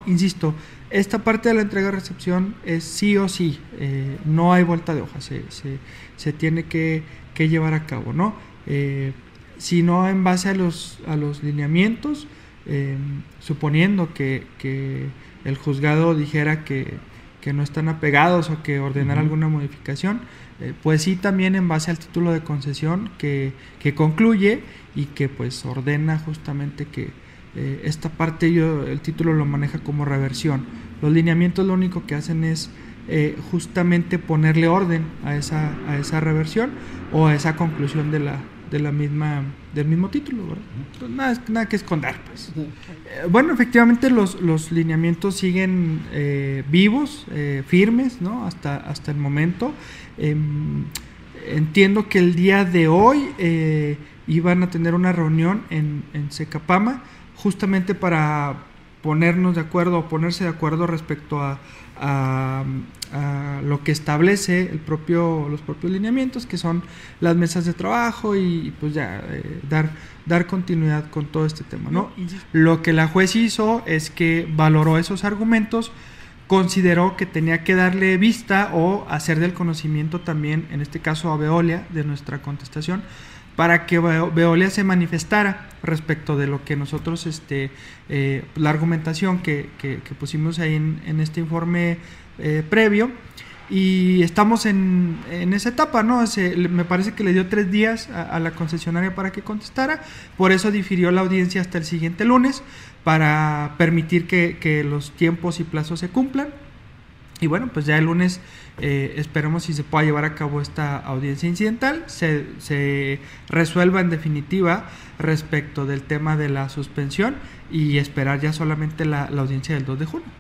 insisto, esta parte de la entrega-recepción es sí o sí, no hay vuelta de hoja, se tiene que llevar a cabo, ¿no? Si no en base a los lineamientos, suponiendo que el juzgado dijera que no están apegados o que ordenara alguna modificación, pues sí también en base al título de concesión que concluye y que pues ordena justamente que esta parte el título lo maneja como reversión. Los lineamientos lo único que hacen es justamente ponerle orden a esa reversión o a esa conclusión del mismo título, ¿verdad? Pues nada que esconder, pues. Bueno, efectivamente los lineamientos siguen vivos, firmes, ¿no? Hasta el momento. Entiendo que el día de hoy iban a tener una reunión en Secapama justamente para ponernos de acuerdo o ponerse de acuerdo respecto a lo que establece los propios lineamientos, que son las mesas de trabajo y pues ya dar continuidad con todo este tema, ¿no? Lo que la juez hizo es que valoró esos argumentos, consideró que tenía que darle vista o hacer del conocimiento también, en este caso a Veolia, de nuestra contestación, para que Veolia se manifestara respecto de lo que nosotros, la argumentación que pusimos ahí en este informe previo, y estamos en esa etapa, ¿no? Me parece que le dio 3 días a la concesionaria para que contestara, por eso difirió la audiencia hasta el siguiente lunes, para permitir que los tiempos y plazos se cumplan. Y bueno, pues ya el lunes esperemos si se pueda llevar a cabo esta audiencia incidental, se resuelva en definitiva respecto del tema de la suspensión y esperar ya solamente la audiencia del 2 de junio.